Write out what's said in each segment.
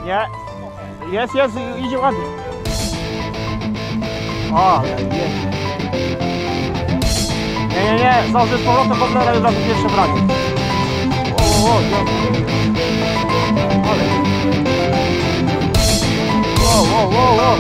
Nie. Jest, idzie ładnie. O, jest. Nie, zdąży z powrotem w ogóle, ale już pierwsze branie. Ale. Wow.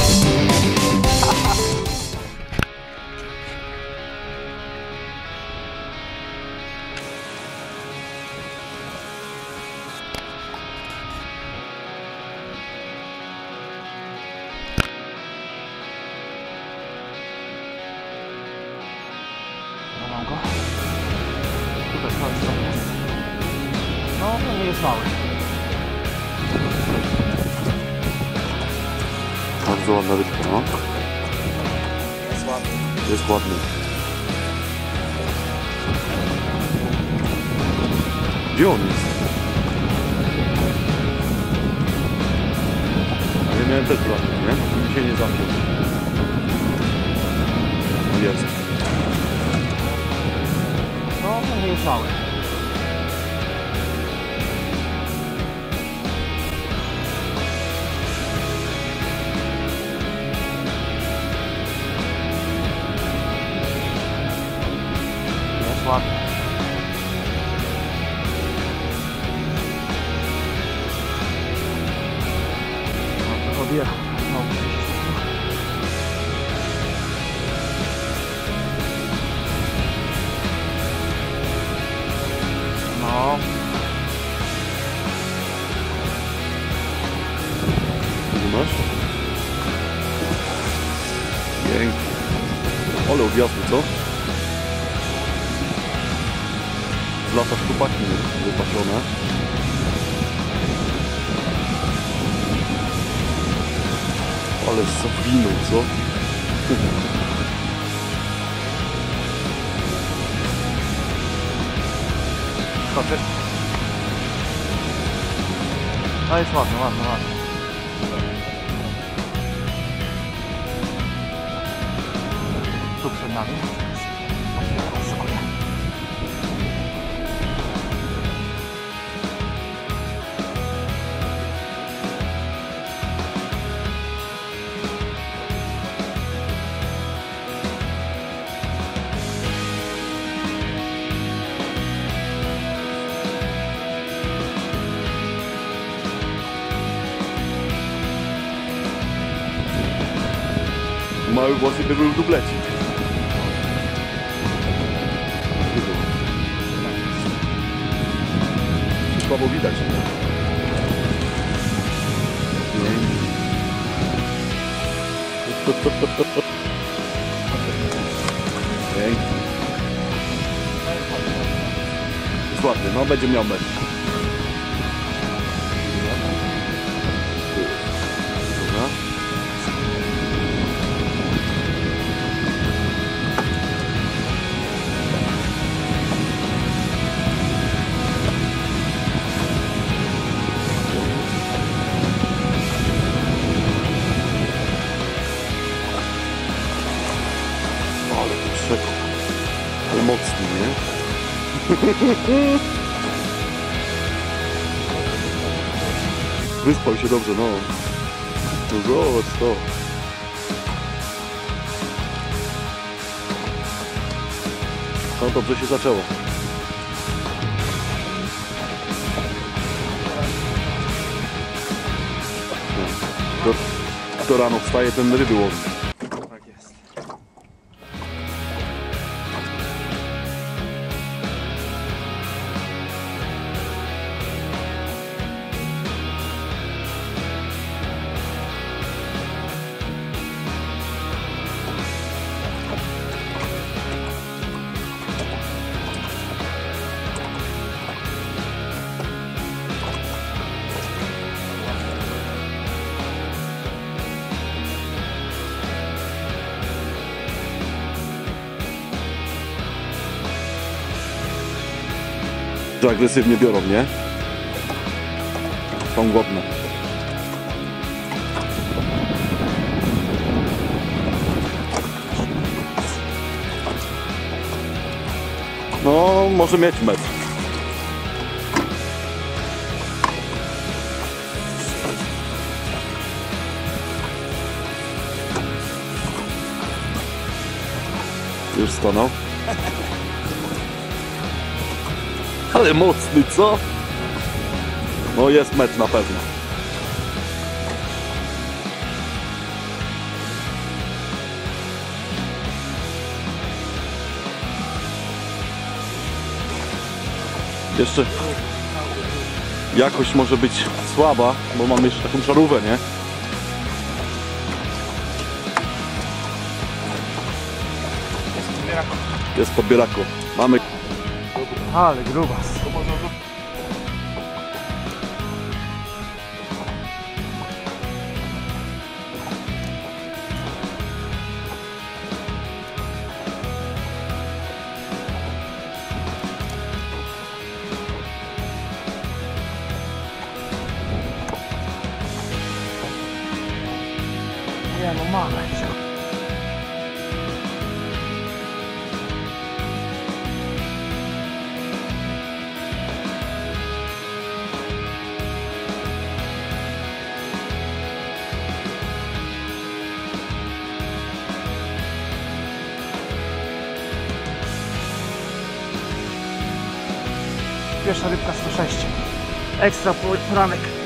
Mam go. Tutaj jest. No, to nie jest mały. Bardzo ładna rybka, no. Jest ładny. Jest ładny. Gdzie on jest? Ja miałem też brać, nie? Mi się nie zamknął. Jest. No, to nie jest mały. Jest ładny. No, to odjechał. No. Masz? Pięknie. Ale odjazdy, co? Z lata szczupaki wypasione. Ale zawinął, co? Skoczy. No jest ładny. Tu przed nami. Szykuję. Mały właśnie by był w dublecie. Słabo widać. Pięknie. Jest ładny, no będzie miał mecz. Dobra. Ale mocny, nie? Wyspał się dobrze, no. No zobacz to. No dobrze się zaczęło. To rano wstaje, ten ryby łowi. Tak jest. Że agresywnie biorą, nie? Są głodne. No, może mieć metr. Już stanął. Ale mocny, co? No jest mecz na pewno. Jeszcze jakość może być słaba, bo mamy jeszcze taką żarówkę, nie? Jest podbieraku. Mamy. Ale grubas. Nie no, mamy się. Pierwsza rybka 106. Ekstra poranek.